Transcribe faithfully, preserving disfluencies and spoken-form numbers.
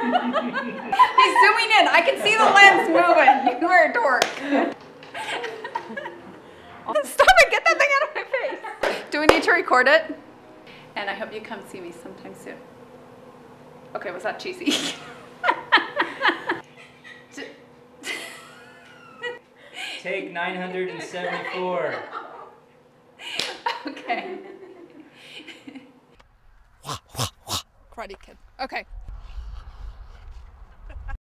He's zooming in. I can see the lens moving. You are a dork. Stop it. Get that thing out of my face. Do we need to record it? And I hope you come see me sometime soon. Okay, was that cheesy? Take nine hundred seventy-four. Okay. Karate Kid. Okay.